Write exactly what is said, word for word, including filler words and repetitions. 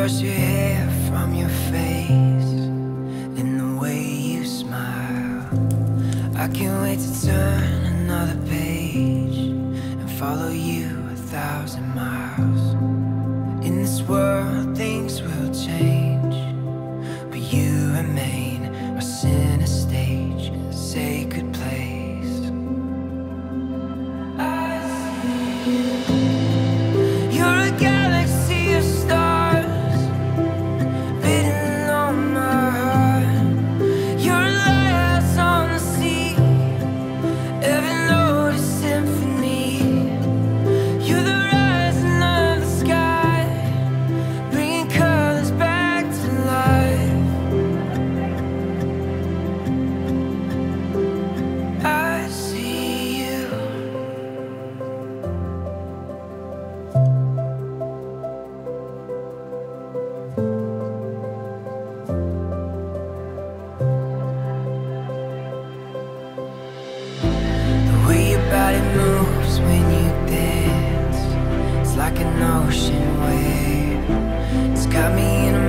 brush your hair from your face and the way you smile. I can't wait to turn another page and follow you a thousand miles. In this world things will change, but you remain our center stage, a sacred place. I see you. You're a galaxy of stars written on my heart. You're a lighthouse on the sea, every note is symphony. You're the rising of the sky, bringing colors back to life. I see you. The way your body moves when you dance, it's like an ocean wave. It's got me in a